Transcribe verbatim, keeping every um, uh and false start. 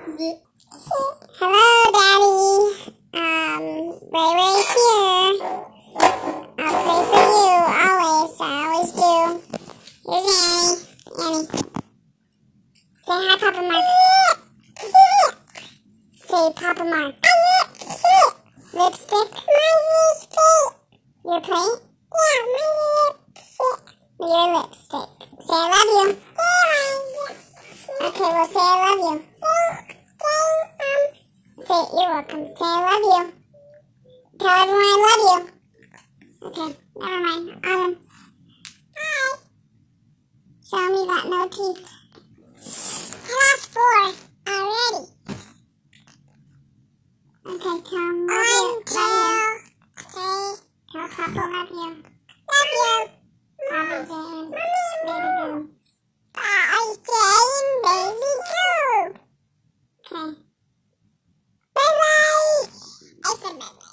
Hello, Daddy. Um, Ray Ray's here. I'll pray for you, always. I always do. Here's Annie. Annie. Say hi, Papa Mark. Say Papa Mark. Lipstick. Your plate? Yeah, my lipstick. Your lipstick. Say I love you. Okay, well, say I love you. Say, you're welcome. Say I love you. Tell everyone I love you. Okay, never mind. Autumn. Hi. Show me that no teeth. I lost four already. Okay, tell him love you. Love you. Okay. Tell Papa love you. Love you. Papa Jane. Baby boo. I Jane, baby boo. Okay. Bye bye. I said bye bye.